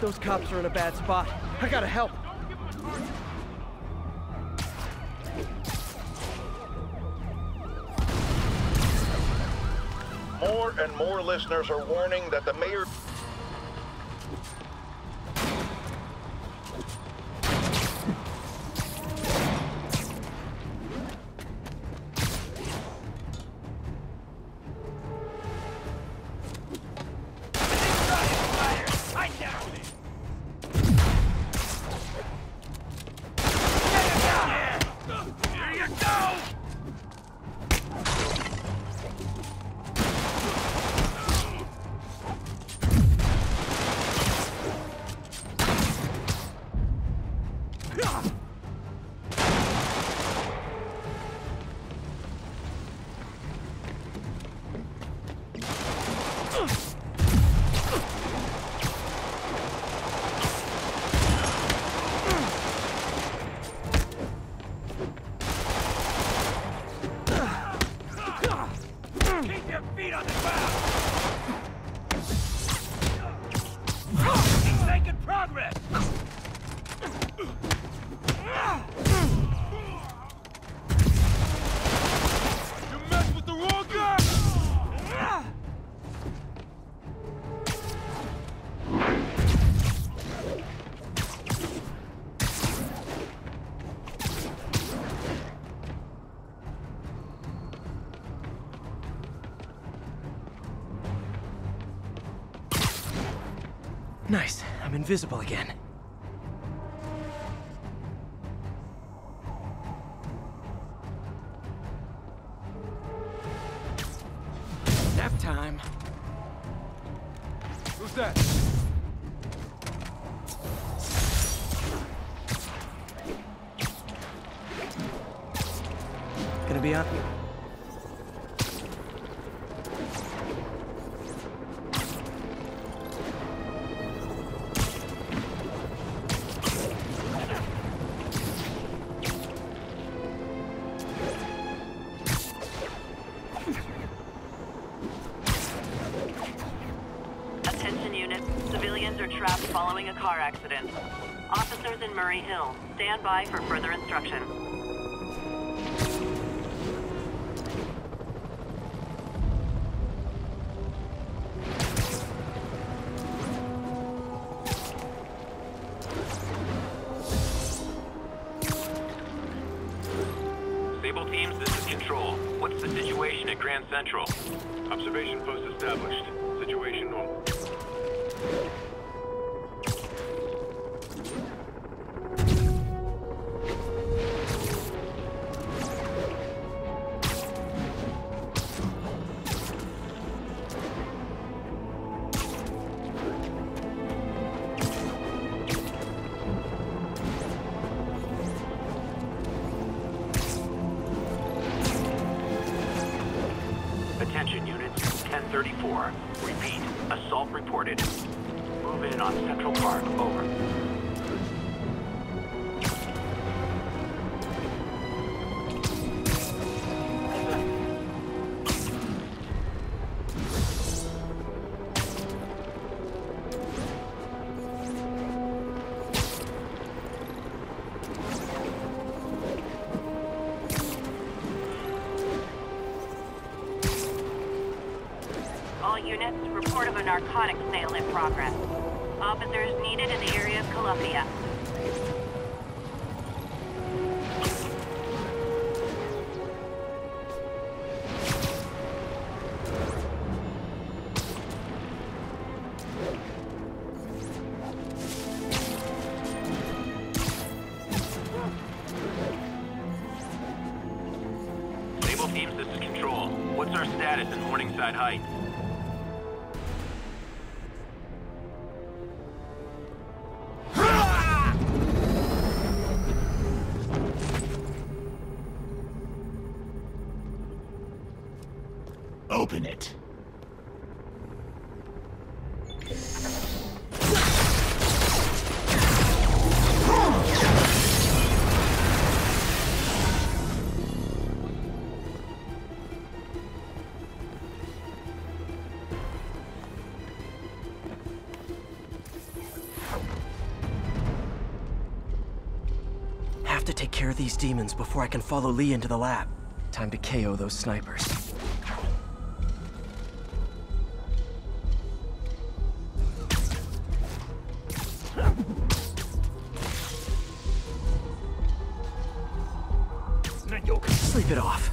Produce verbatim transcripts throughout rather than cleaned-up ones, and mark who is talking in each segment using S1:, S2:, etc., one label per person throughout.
S1: Those cops are in a bad spot. I gotta help.
S2: More and more listeners are warning that the mayor...
S1: Nice. I'm invisible again. Nap time.
S3: Who's that?
S1: Gonna be on.
S4: Attention units. Civilians are trapped following a car accident. Officers in Murray Hill, stand by for further instruction.
S5: Sable teams, this is Control. What's the situation at Grand Central? Observation post established. Situation normal. Attention units, ten thirty-four. Repeat, assault reported. Move in on Central Park, over.
S4: All units, report of a narcotics sale in progress. Officers needed in the area of Columbia.
S5: Sable teams, this is Control. What's our status in Morningside Heights?
S6: Open it.
S1: care of these demons before I can follow Lee into the lab. Time to K O those snipers. Sleep it off.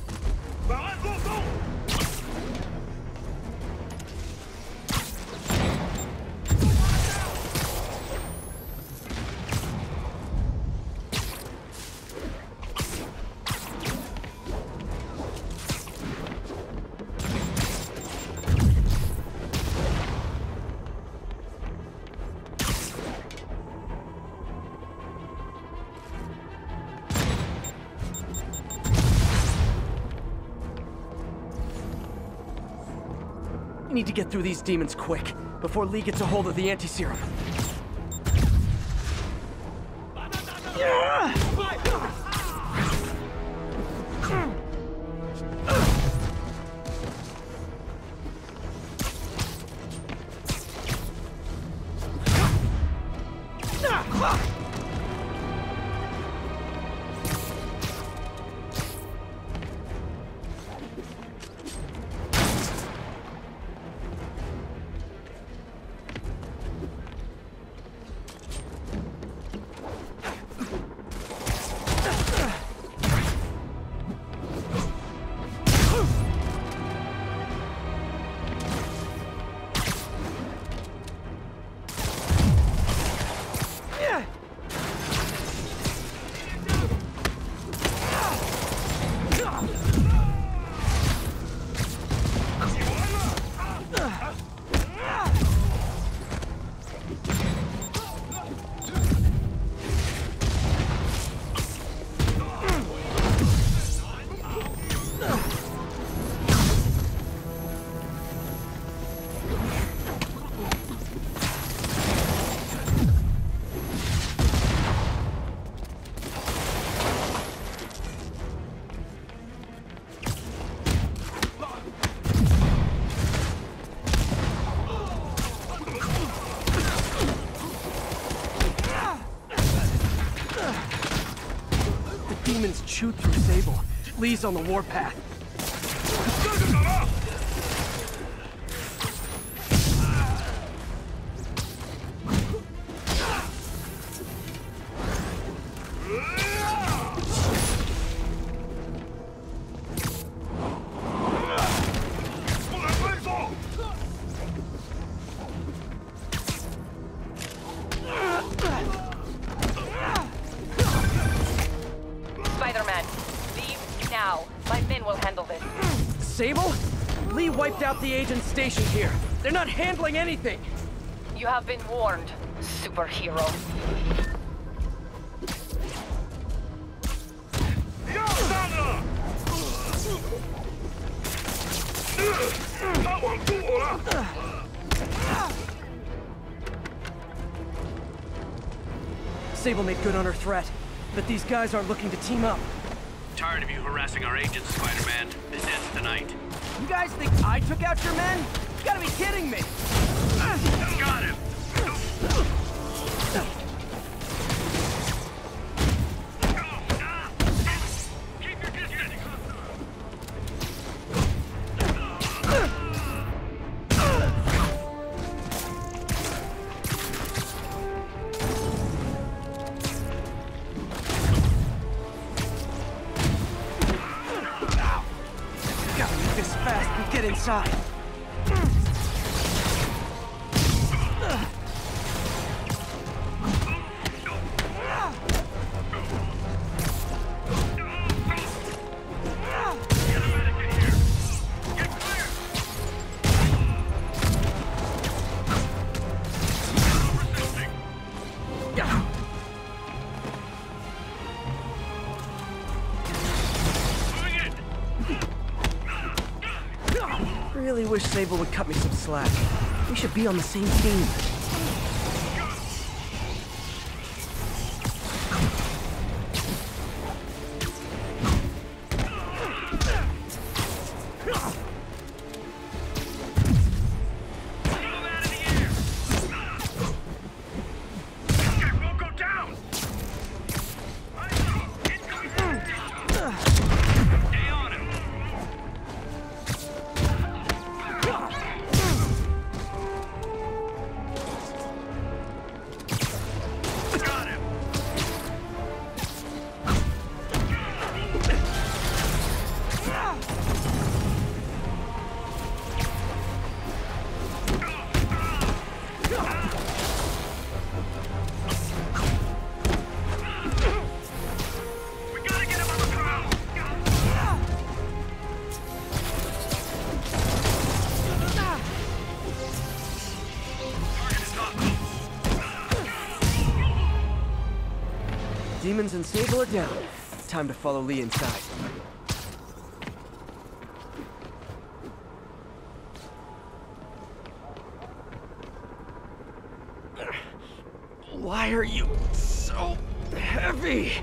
S1: I need to get through these demons quick, before Lee gets a hold of the anti-serum. Demons chewed through Sable. Lee's on the warpath. Sable? Lee wiped out the agents stationed here. They're not handling anything.
S3: You have been warned, superhero.
S1: Sable made good on her threat, but these guys aren't looking to team up.
S5: Tired of you harassing our agents, Spider-Man. This ends tonight.
S1: You guys think I took out your men? You gotta be kidding me!
S5: Got him! Keep your distance!
S1: Gotta make this fast and get inside. Really wish Sable would cut me some slack. We should be on the same team.
S5: Won't go down!
S1: Demons and Sable are down. Time to follow Lee inside. Why are you so heavy?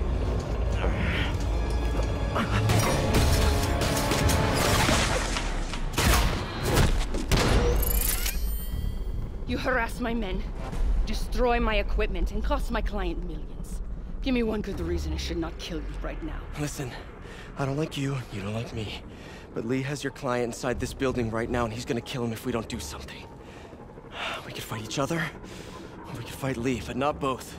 S6: You harass my men, destroy my equipment, and cost my client millions. Give me one good reason I should not kill you right now.
S1: Listen, I don't like you, you don't like me. But Lee has your client inside this building right now, and he's gonna kill him if we don't do something. We could fight each other, or we could fight Lee, but not both.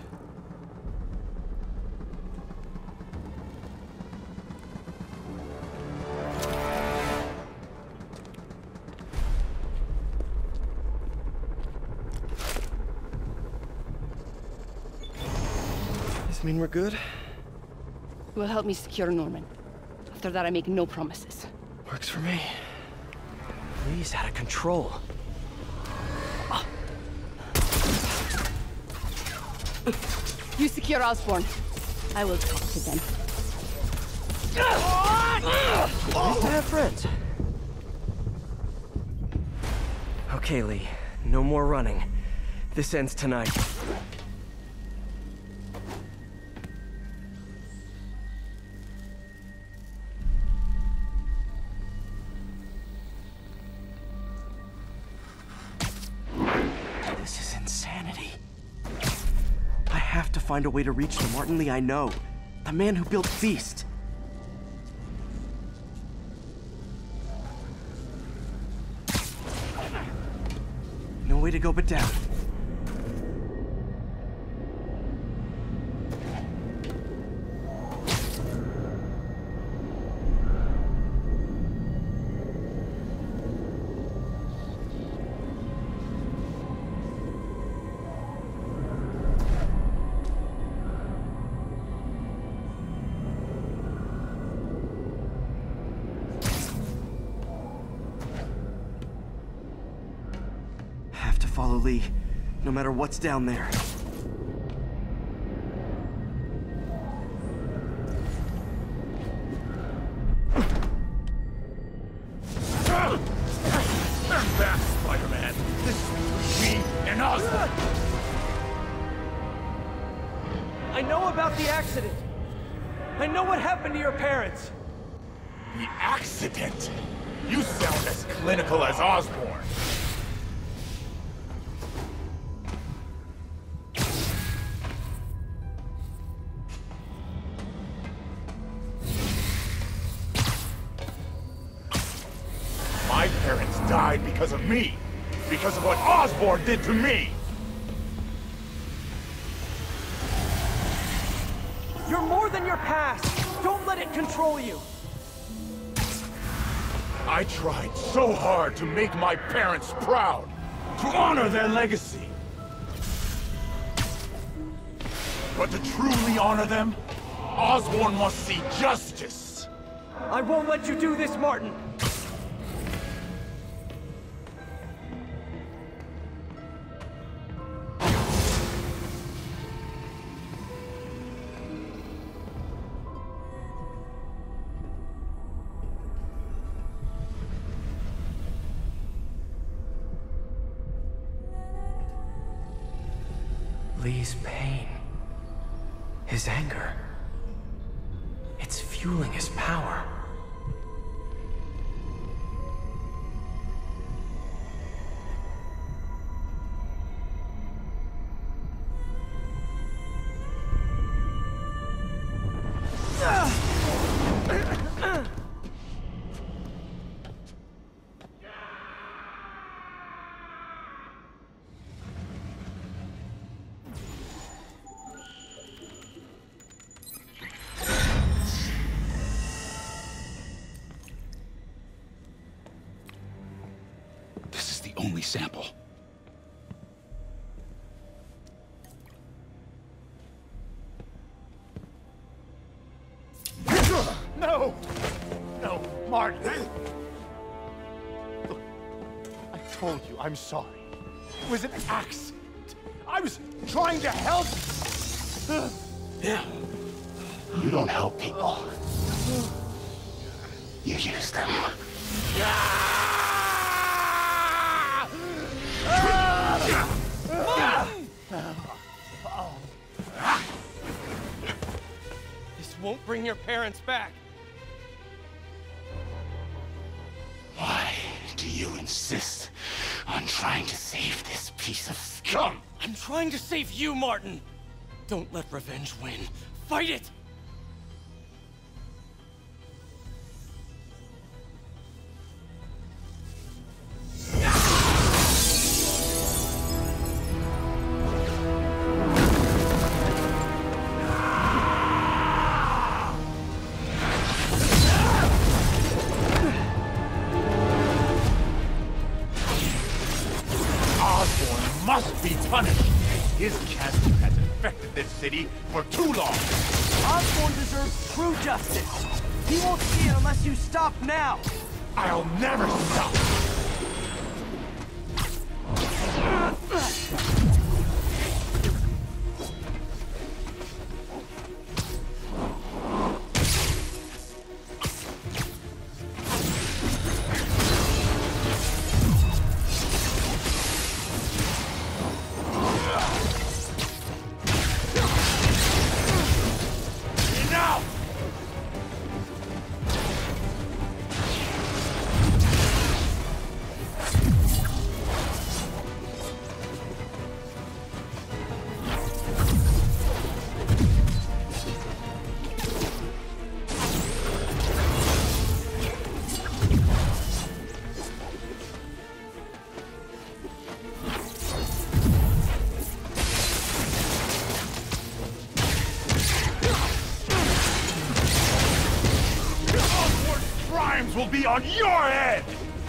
S1: This mean we're good?
S6: You will help me secure Norman. After that, I make no promises.
S1: Works for me. Lee's out of control.
S6: You secure Osborn. I will talk to them.
S1: Nice to have friends. Okay, Lee. No more running. This ends tonight. This is insanity. I have to find a way to reach the Martin Lee I know. The man who built Feast. No way to go but down. Follow Lee, no matter what's down there.
S7: Turn back, Spider-Man. This is me and Osborn.
S1: I know about the accident. I know what happened to your parents.
S7: The accident? You sound as clinical as Osborn. My parents died because of me. Because of what Osborn did to me.
S1: You're more than your past. Don't let it control you.
S7: I tried so hard to make my parents proud. To honor their legacy. But to truly honor them, Osborn must see justice.
S1: I won't let you do this, Martin. Lee's pain, his anger, it's fueling his power.
S8: Only sample.
S7: No! No, Martin! Look, I told you I'm sorry. It was an accident. I was trying to help.
S8: Yeah, You don't help people. You use them.
S1: This won't bring your parents back.
S8: Why do you insist on trying to save this piece of scum?
S1: I'm trying to save you, Martin. Don't let revenge win. Fight it!
S7: Osborn must be punished. His cancer has infected this city for too long.
S9: Osborn deserves true justice. He won't see it unless you stop now.
S7: I'll never stop. Will be on your head!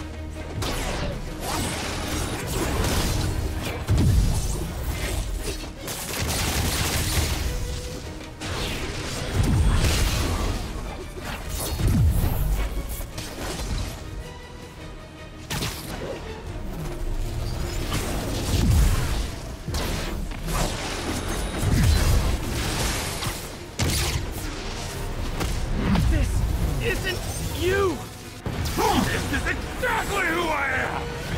S1: This isn't you!
S7: This is exactly who I am!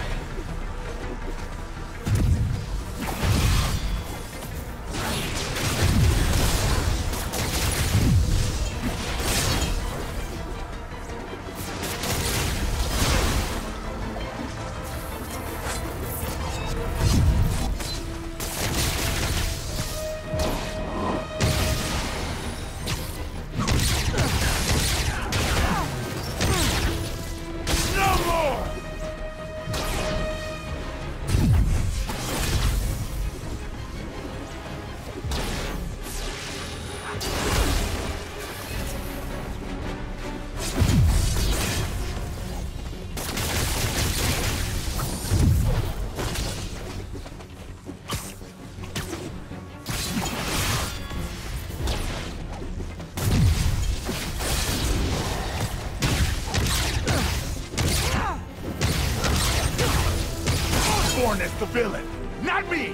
S7: Osborn is the villain, not me!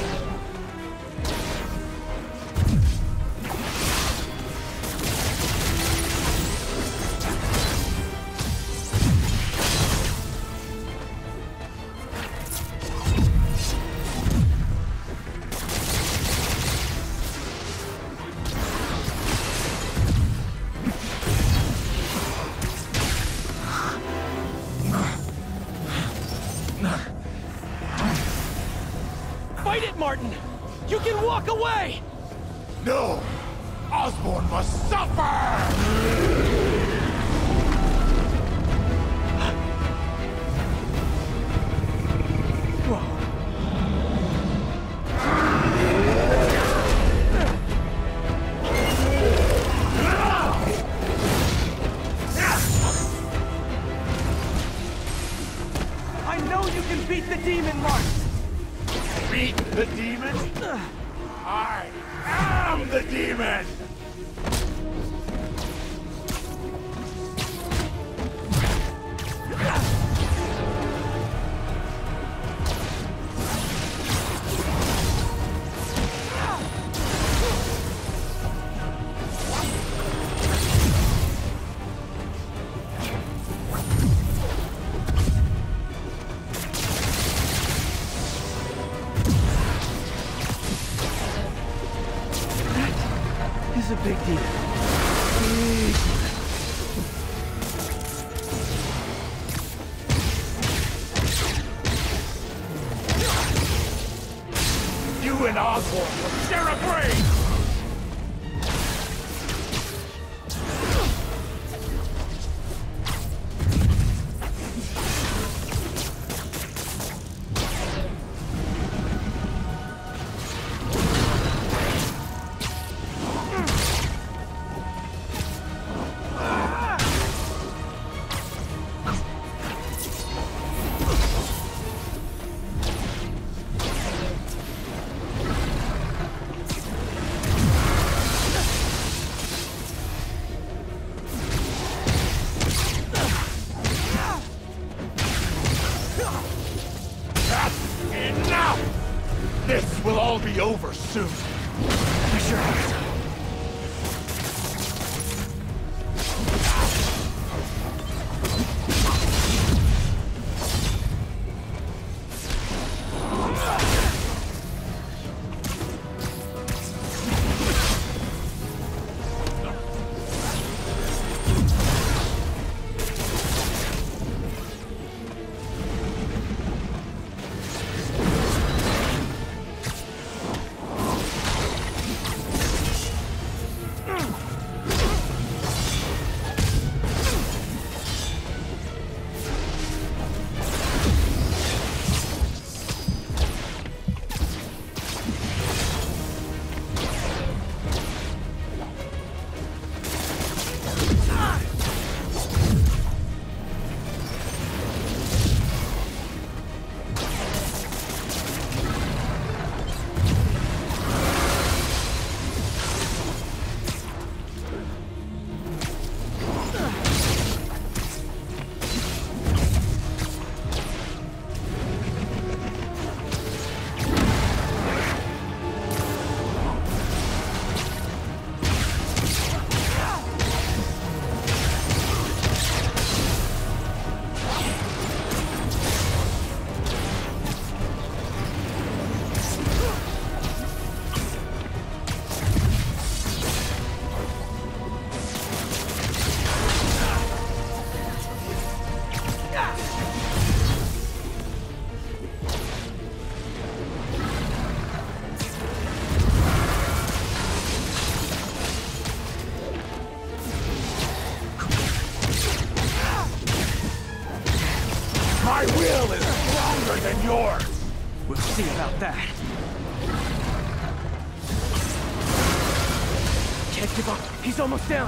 S1: Fight it, Martin! You can walk away!
S7: No! Osborn must suffer!
S9: I know you can beat the demon, Martin.
S7: Beat the demon? I am the demon! Osborn will share a grave! This will all be over soon.
S9: I sure hope so.
S7: My will is stronger than yours!
S9: We'll see about that. Can't give up. He's almost down.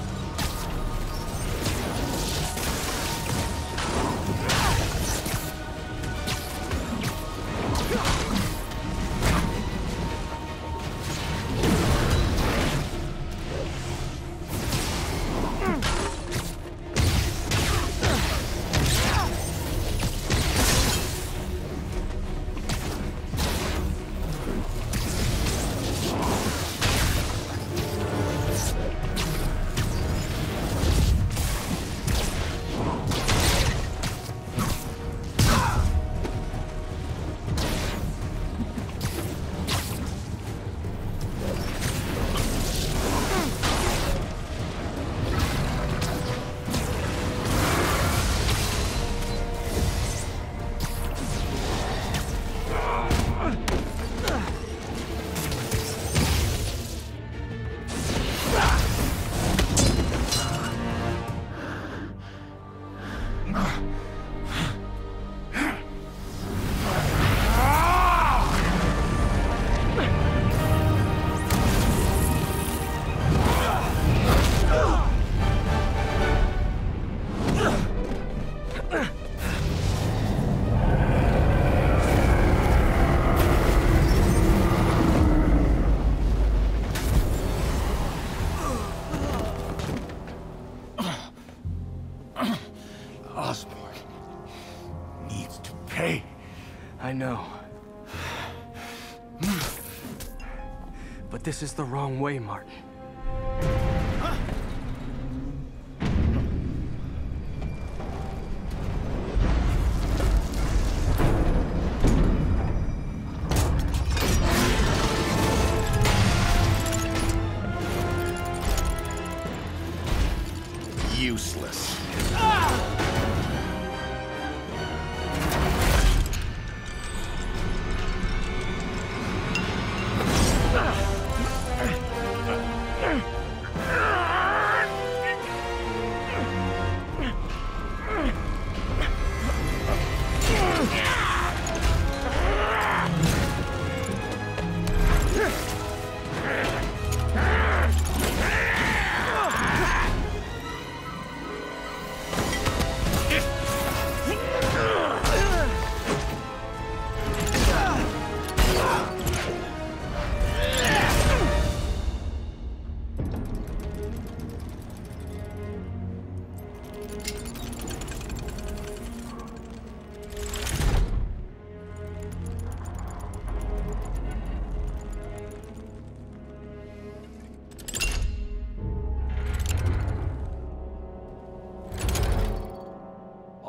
S7: Osborn needs to pay.
S1: I know. But this is the wrong way, Martin.
S7: Useless.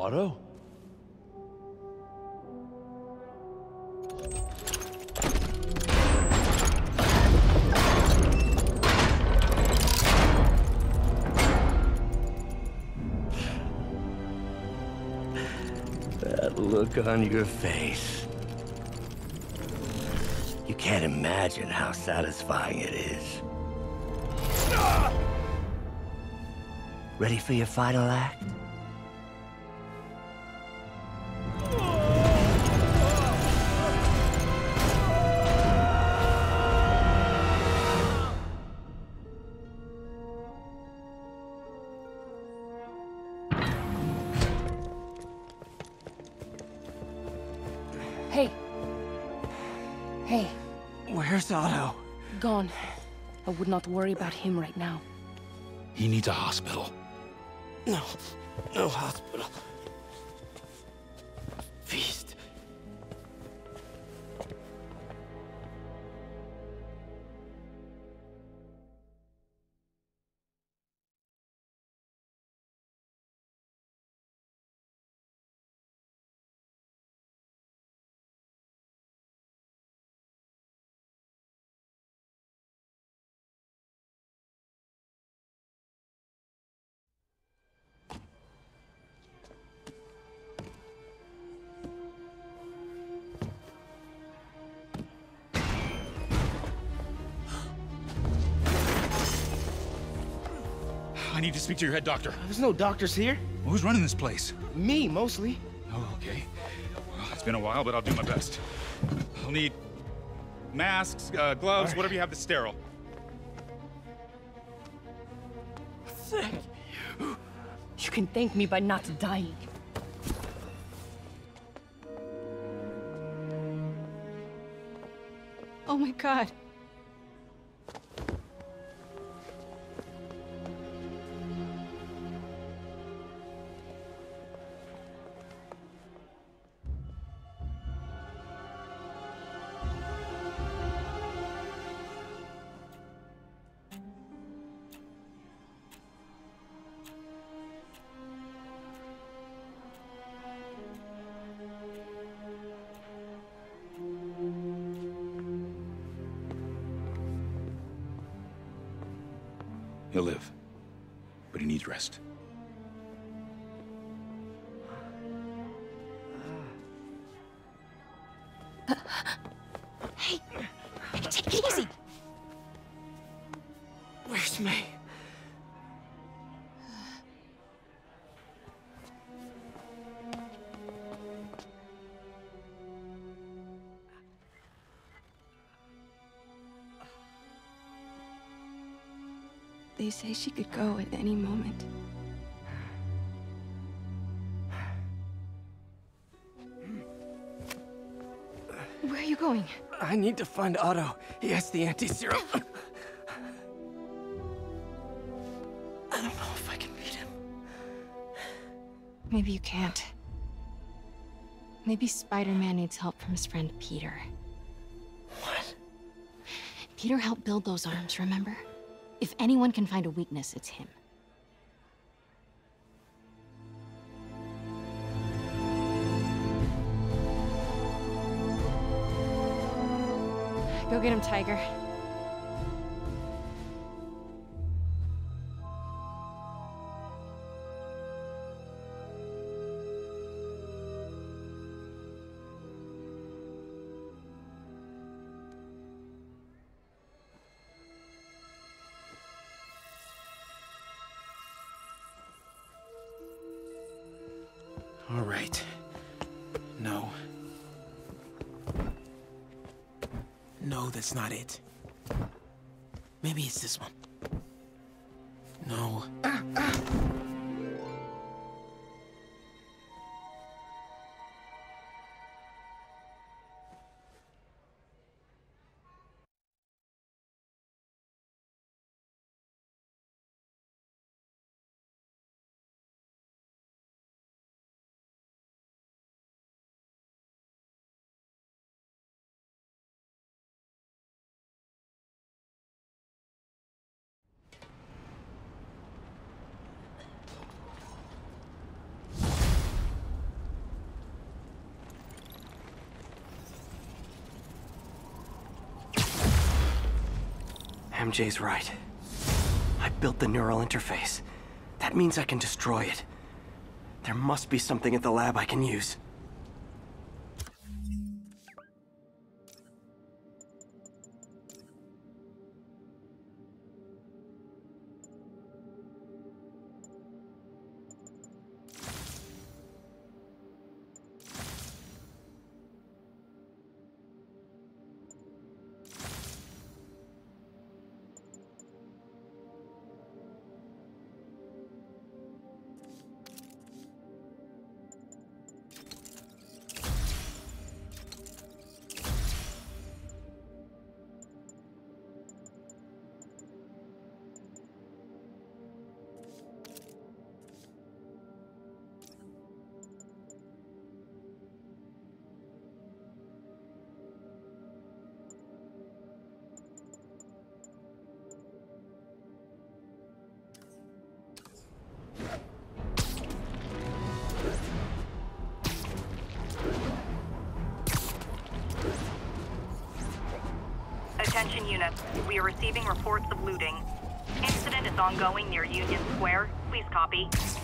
S10: Otto?
S11: That look on your face. You can't imagine how satisfying it is. Ready for your final act?
S6: Hey. Hey.
S1: Where's Otto?
S6: Gone. I would not worry about him right now.
S8: He needs a hospital.
S1: No. No hospital. Feast.
S12: I need to speak to your head doctor.
S1: There's no doctors here.
S12: Well, who's running this place?
S1: Me, mostly.
S12: Oh, okay. Well, it's been a while, but I'll do my best. I'll need masks, uh, gloves, right. Whatever you have that's sterile.
S6: Thank you. You can thank me by not dying.
S13: Oh my God.
S12: He'll live, but he needs rest.
S13: Hey, take it easy.
S1: Where's May?
S13: They say she could go at any moment. Where are you going?
S1: I need to find Otto. He has the anti-serum. I don't know if I can beat him.
S13: Maybe you can't. Maybe Spider-Man needs help from his friend Peter.
S1: What?
S13: Peter helped build those arms, remember? If anyone can find a weakness, it's him. Go get him, Tiger.
S1: All right. No. No, that's not it. Maybe it's this one. No. Ah, ah.
S9: M J's right. I built the neural interface. That means I can destroy it. There must be something at the lab I can use.
S4: Attention units, we are receiving reports of looting. Incident is ongoing near Union Square. Please copy.